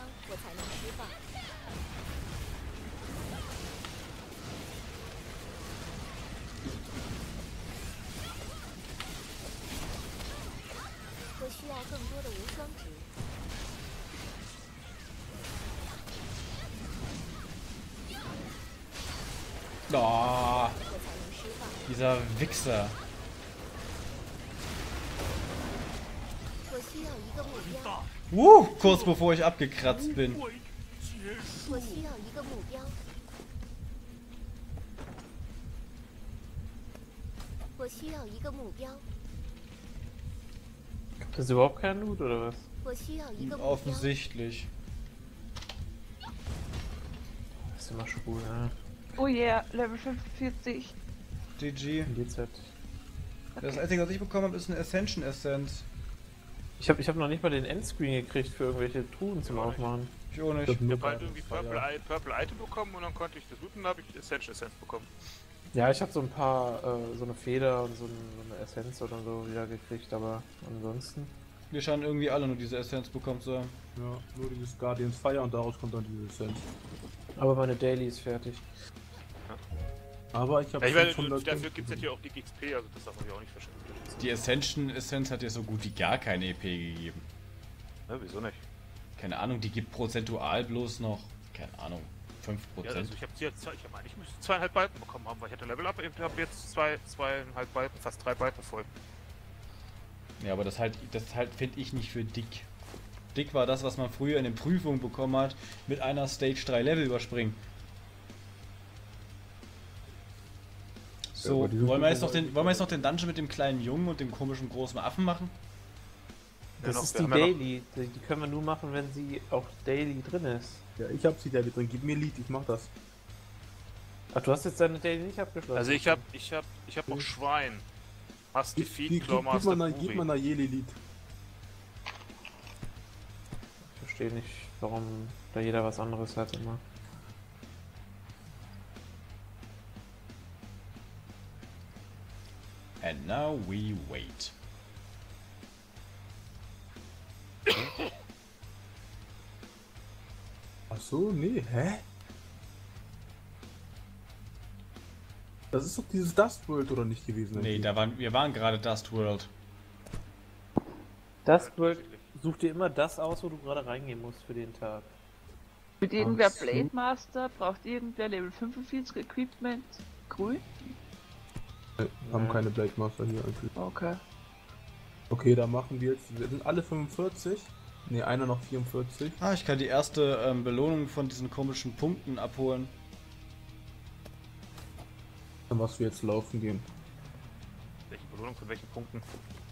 我才能释放。我需要更多的无双值。 Oh, dieser Wichser. 我需要一个目标。 Kurz bevor ich abgekratzt bin. 我需要一个目标。我需要一个目标。 Gibt es überhaupt keinen Loot oder was? 我需要一个目标。 Offensichtlich. Das ist immer schwul, ne? Oh yeah, Level 45. GG. GZ. Das einzige, was ich bekommen habe, ist eine Ascension Essence. Ich hab noch nicht mal den Endscreen gekriegt für irgendwelche Truhen zum Aufmachen. Ich auch nicht. Ich habe halt irgendwie Purple Item bekommen und dann konnte ich das looten und habe ich Essential Essence bekommen. Ja, ich habe so ein paar, so eine Feder und so eine Essenz oder so wieder gekriegt, aber ansonsten. Wir scheinen irgendwie alle nur diese Essenz bekommen zu haben. Ja, nur dieses Guardians Fire und daraus kommt dann diese Essenz. Aber meine Daily ist fertig. Aber ich habe Ja, ich meine, dafür gibt es natürlich auch die XP, also das darf man ja auch nicht verschwenden. Die Ascension Essenz hat ja so gut wie gar keine EP gegeben. Ja, wieso nicht? Keine Ahnung, die gibt prozentual bloß noch, keine Ahnung, 5%. Ja, also ich habe jetzt, ich meine, ich müsste 2,5 Balken bekommen haben, weil ich hatte Level Up, ich habe jetzt 2,5 Balken, fast 3 Balken voll. Ja, aber das halt finde ich nicht für dick. Dick war das, was man früher in den Prüfungen bekommen hat, mit einer Stage 3 Level überspringen. So, Ja, wollen wir jetzt noch den Dungeon mit dem kleinen Jungen und dem komischen großen Affen machen? Das Ja, ist wir die haben ja Daily. Die können wir nur machen, wenn sie auch Daily drin ist. Ja, ich hab sie da drin. Gib mir Lied, ich mach das. Ach, du hast jetzt deine Daily nicht abgeschlossen? Also ich hab noch Schwein. Mastified, Clawmaster, Gib mal Nayeli Lied. Ich verstehe nicht, warum da jeder was anderes hat immer. And now we wait. Ach so, nee, hä? Das ist doch dieses Dust World oder nicht gewesen? Nee, wir waren gerade Dust World. Das such dir immer das aus, wo du gerade reingehen musst für den Tag. Mit irgendwer Ach so. Blade Master? Braucht irgendwer Level 45 Equipment? Grün? Haben keine Blade Master hier eigentlich. Okay. Okay, da machen wir jetzt. Wir sind alle 45. Ne, einer noch 44. Ah, ich kann die erste Belohnung von diesen komischen Punkten abholen. Dann was wir jetzt laufen gehen. Welche Belohnung von welchen Punkten?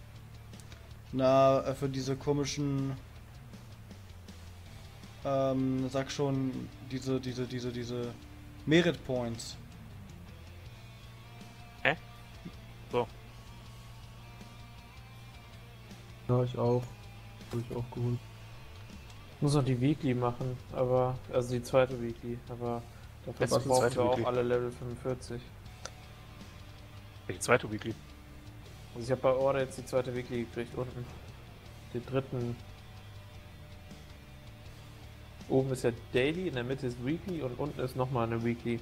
Na, für diese komischen... sag schon, diese Merit Points. So. Ja, ich auch. Hab ich auch geholt. Muss noch die Weekly machen, aber. Also die zweite Weekly, aber dafür Was ist die brauchen zweite wir auch Weekly? alle Level 45. Welche zweite Weekly? Also ich habe bei Order jetzt die zweite Weekly gekriegt, unten. Den dritten. Oben ist ja Daily, in der Mitte ist Weekly und unten ist nochmal eine Weekly.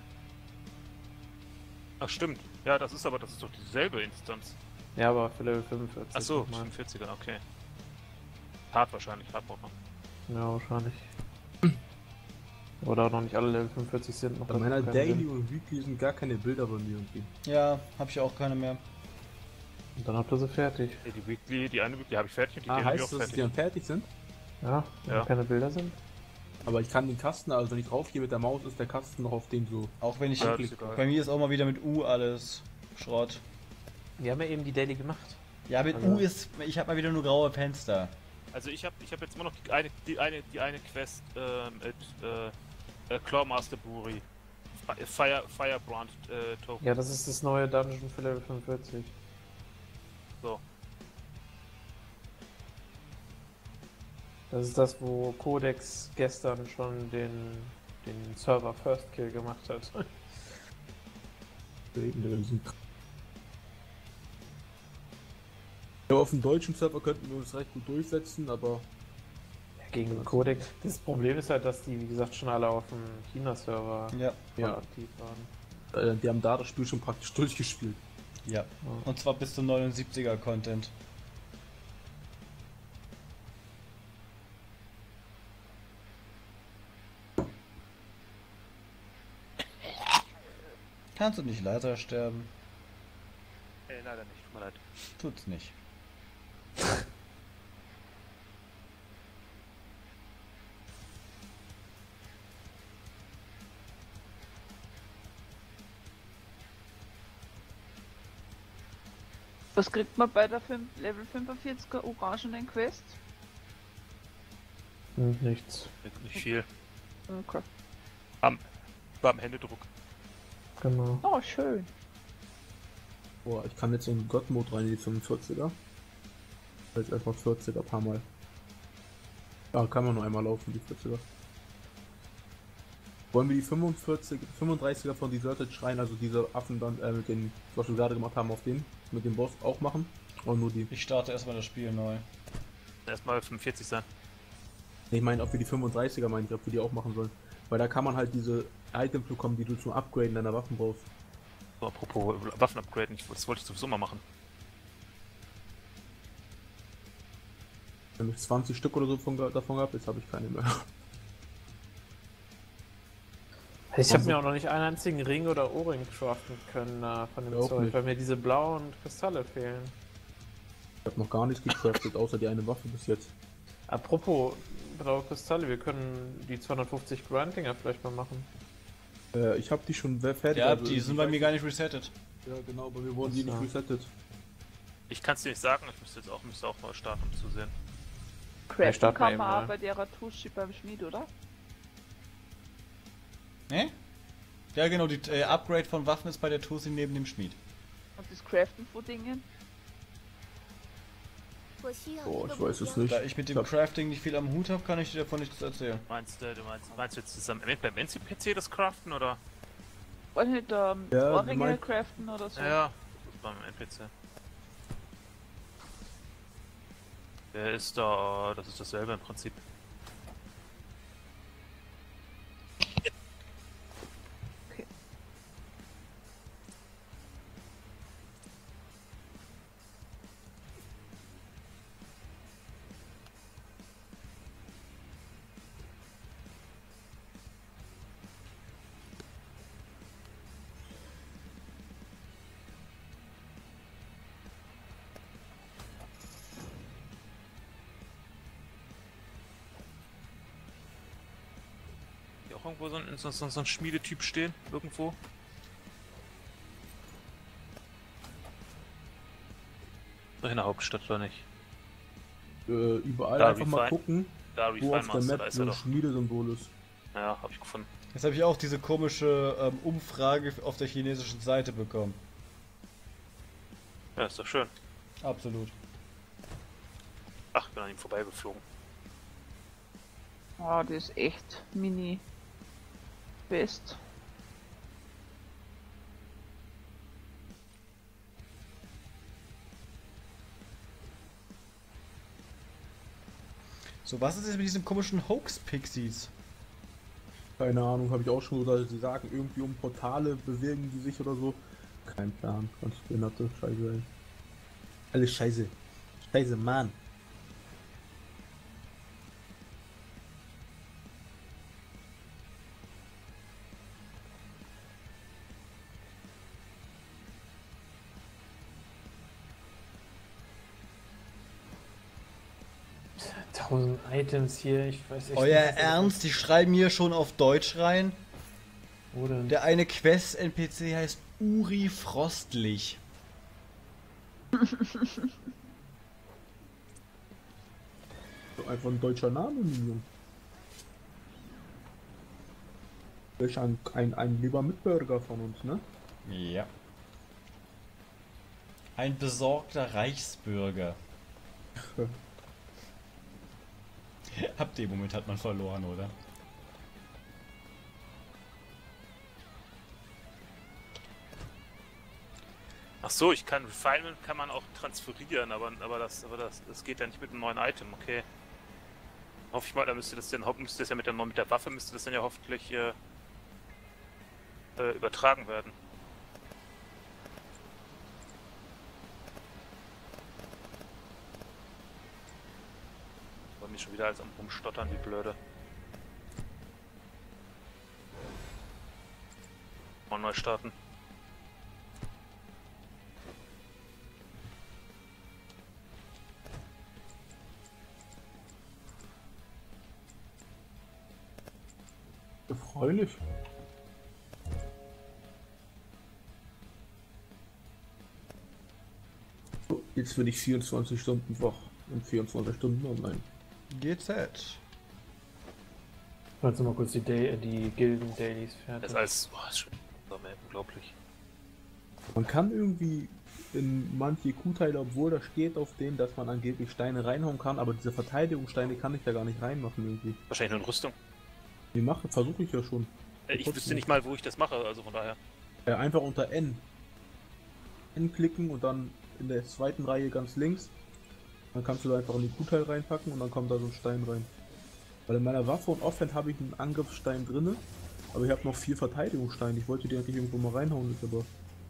Ach stimmt. Ja, das ist doch dieselbe Instanz. Ja, aber für Level 45. Achso, nochmal. 45er, okay. Hart wahrscheinlich, hart braucht man. Ja, wahrscheinlich. Oder auch noch nicht alle Level 45 sind. Noch Bei meiner Daily und Weekly sind gar keine Bilder bei mir irgendwie. Ja, hab ich auch keine mehr. Und dann habt ihr sie fertig. Ja, die Weekly, die eine Weekly habe ich fertig und die Ah, Daily heißt auch das, dass die fertig. dann fertig sind? Ja, wenn Ja. keine Bilder sind. Aber ich kann den Kasten, also wenn ich draufgehe mit der Maus, ist der Kasten noch auf den so. Auch wenn ich... Ja, ist egal. bei mir ist auch mal wieder mit U alles Schrott. Wir haben ja eben die Daily gemacht. Ja, mit Also- U ist... Ich hab mal wieder nur graue Fenster. Also ich hab jetzt immer noch die eine Quest mit Clawmaster Brewery. Firebrand Token. Ja, das ist das neue Dungeon für Level 45. So. Das ist das, wo Codex gestern schon den Server First Kill gemacht hat. Ja, auf dem deutschen Server könnten wir uns recht gut durchsetzen, aber Gegen Codec. Das Problem ist halt, dass die, wie gesagt, schon alle auf dem China-Server Ja, aktiv waren. Die haben da das Spiel schon praktisch durchgespielt. ja. Und zwar bis zum 79er Content. Kannst du nicht leiser sterben? Leider nicht, tut mir leid. Tut's nicht. Was kriegt man bei der Level 45er Orangenen Quest? Nichts. Nicht viel. Okay. War am Händedruck. Genau. Oh, schön. Boah, ich kann jetzt in God-Mode rein, in die 45er. Jetzt erstmal 40er paar Mal. Ja, kann man nur einmal laufen, die 40er. Wollen wir die 35er von Deserted Schrein, also diese Affen dann mit den, was wir gerade gemacht haben, auf den, mit dem Boss auch machen? Oder nur die? Ich starte erstmal das Spiel neu. Erstmal 45 sein. Ich meine, ob wir die 35er meinen, ob wir die auch machen sollen. Weil da kann man halt diese Items bekommen, die du zum Upgraden deiner Waffen brauchst. So, apropos Waffen upgraden, das wollte ich sowieso mal machen. Wenn ich 20 Stück oder so davon gehabt, jetzt habe ich keine mehr. Ich habe mir auch noch nicht einen einzigen Ring oder Ohrring craften können von dem Auch Zeug, nicht. weil mir diese blauen Kristalle fehlen. Ich habe noch gar nichts gecraftet, außer die eine Waffe bis jetzt. Apropos blaue Kristalle, wir können die 250 Grinddinger vielleicht mal machen. Ich habe die schon fertig. Ja, also die sind bei mir gar nicht resettet. Ja, genau, bei mir wurden die nicht Ja. resettet. Ich kann es dir nicht sagen, ich müsste auch mal starten, um zu sehen. Craften starten wir kann eben man mal. auch bei der Ratushi beim Schmied, oder? Ne? Ja genau, die Upgrade von Waffen ist bei der Tussi neben dem Schmied. Und das Craften von Dingen? 我需要一 Boah, 个 ich 目 weiß es 标。 nicht. Da ich mit dem Crafting nicht viel am Hut habe, kann ich dir davon nichts erzählen. Meinst du jetzt zusammen beim NC-PC das Craften oder? Wollen nicht Ja, Ohrringe mein- craften oder so? Ja, das ist beim NPC. Der ist da, das ist dasselbe im Prinzip. Okay. Hier auch irgendwo so ein Schmiedetyp stehen, irgendwo. Doch in der Hauptstadt oder nicht? Überall Da, einfach mal Refine. gucken, Da, wo Refine auf der Master, Map da ist so er ein doch. Schmiedesymbol ist. Ja, hab ich gefunden. Jetzt habe ich auch diese komische Umfrage auf der chinesischen Seite bekommen. Ja, ist doch schön. Absolut. Ach, bin an ihm vorbeigeflogen. Oh, das ist echt mini best. So, was ist jetzt mit diesen komischen Hoax-Pixies? Keine Ahnung, habe ich auch schon, oder sie sagen irgendwie um Portale bewegen die sich oder so. Kein Plan, ganz behinderte Scheiße, ey. Alles Scheiße. Scheiße, Mann. Tausend Items hier, ich weiß echt Euer nicht, was- Ernst? Die schreiben hier schon auf Deutsch rein. Wo denn? Der eine Quest-NPC heißt Uri Frostlich. So einfach ein deutscher Name, Minion. Welch ein lieber Mitbürger von uns, ne? Ja. Ein besorgter Reichsbürger. Ab dem Moment hat man verloren, oder? Ach so, ich kann Refinement kann man auch transferieren, aber das geht ja nicht mit einem neuen Item, okay. Hoffe ich mal, da müsste das ja mit der Waffe müsste das dann ja hoffentlich übertragen werden. Bei mir schon wieder alles am Rumstottern, wie blöde. Mal neu starten. Erfreulich. So, jetzt bin ich 24 Stunden wach und 24 Stunden online. GZ. Jetzt noch mal kurz die Gilden-Dailies Das fertig. ist alles ist schon unglaublich. Man kann irgendwie in manche Q-Teile, obwohl da steht auf denen, dass man angeblich Steine reinhauen kann, aber diese Verteidigungssteine kann ich da gar nicht reinmachen irgendwie. Wahrscheinlich nur in Rüstung. Versuche ich ja schon. Ich wüsste nicht mal, wo ich das mache, also von daher. Einfach unter N. N klicken und dann in der zweiten Reihe ganz links. Dann kannst du da einfach in den Q-Teil reinpacken und dann kommt da so ein Stein rein. Weil in meiner Waffe und Offhand habe ich einen Angriffsstein drinne, aber ich habe noch 4 Verteidigungssteine. Ich wollte die eigentlich irgendwo mal reinhauen, ist aber.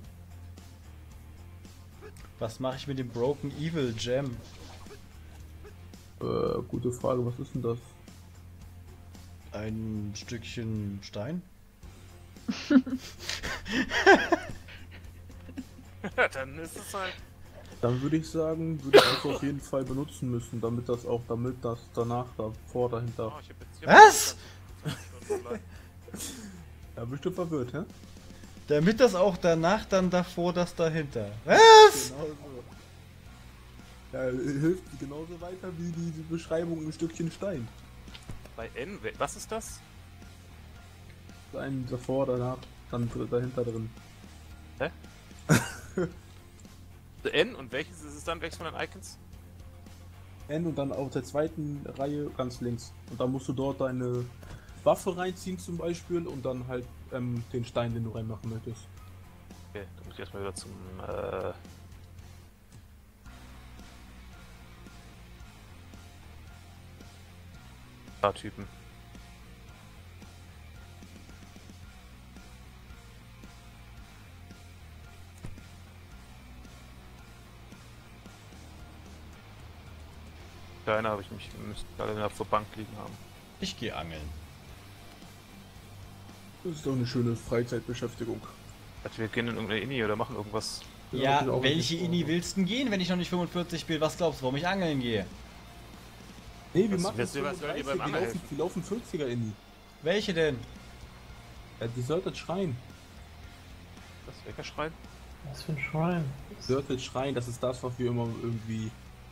Was mache ich mit dem Broken Evil Gem? Gute Frage, was ist denn das? Ein Stückchen Stein? Dann ist es halt. Dann würde ich sagen, würde ich das auf jeden Fall benutzen müssen, damit das danach, davor, dahinter. Oh, ich hab jetzt hier Was? Ja, bestimmt verwirrt, hä? Damit das auch danach, dann davor, das dahinter. Was? Genau so. Ja, hilft genauso weiter wie die Beschreibung ein Stückchen Stein. Bei N, was ist das? Ein davor, danach, dann dahinter drin. Hä? N und welches ist es dann? Welches von den Icons? N und dann auf der zweiten Reihe ganz links. Und dann musst du dort deine Waffe reinziehen zum Beispiel und dann halt den Stein, den du reinmachen möchtest. Okay, dann muss ich erstmal wieder zum Typen. Kleiner habe ich mich, müssten alle auf der Bank liegen haben. Ich gehe angeln. Das ist doch eine schöne Freizeitbeschäftigung. Also wir gehen in irgendeine Inni oder machen irgendwas. Ja, ich auch welche nicht Inni brauchen. willst du denn gehen, wenn ich noch nicht 45 bin? Was glaubst du, warum ich angeln gehe? Nee, wir Was- machen wer soll dir 35, beim Angeln helfen? die laufen 40er in die. Welche denn? Ja, die solltet schreien. Das Weckerschreien? Was für ein Shrine? Solltet schreien, das ist das, was wir immer irgendwie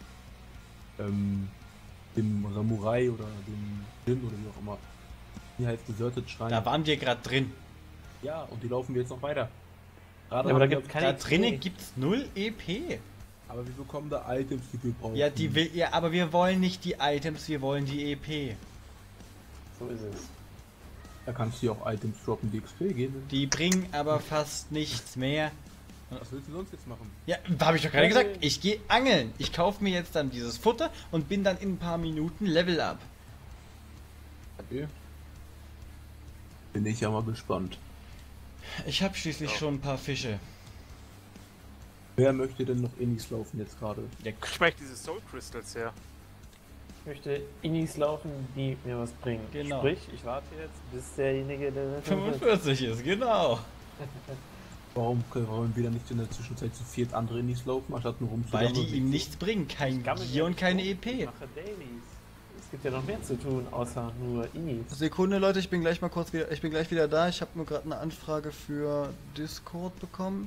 dem Samurai oder dem Jin oder wie auch immer. Die heißt Deserted Schrein. Da waren wir gerade drin. Ja, und die laufen wir jetzt noch weiter. Gerade Ja, aber da haben wir- gibt's keine Da drinnen XP. gibt's 0 EP. aber wir bekommen da Items, die wir brauchen. Ja, ja, aber wir wollen nicht die Items, wir wollen die EP. So ist es. Da kannst du ja auch Items droppen, die XP geben. Die bringen aber fast nichts mehr. Was willst du sonst jetzt machen? Ja, habe ich doch gerade gesagt. Ich gehe angeln. Ich kaufe mir jetzt dann dieses Futter und bin dann in ein paar Minuten Level up. Okay. Bin ich ja mal gespannt. Ich habe schließlich schon ein paar Fische. Wer möchte denn noch Innis laufen jetzt gerade? Ich meine diese Soul Crystals her. Ich möchte Innis laufen, die mir was bringen. Genau. Sprich, ich warte jetzt, bis derjenige, der 45 ist, genau. Warum wollen wir dann nicht in der Zwischenzeit zu viert andere Innis laufen, anstatt nur Weil rumzugammeln? die ihm nichts bringen. Kein Gier und keine Ich EP. mache Dailies. Es gibt ja noch mehr zu tun, außer nur Innis. Sekunde, Leute, ich bin gleich mal kurz wieder. Ich bin gleich wieder da. Ich habe nur gerade eine Anfrage für Discord bekommen.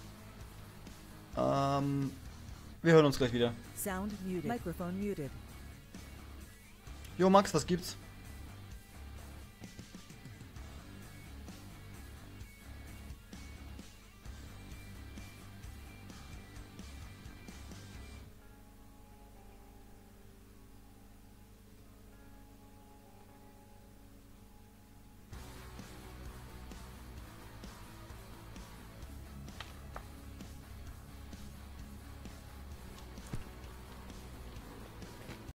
Wir hören uns gleich wieder. Sound muted. Microphone muted. Jo, Max, was gibt's?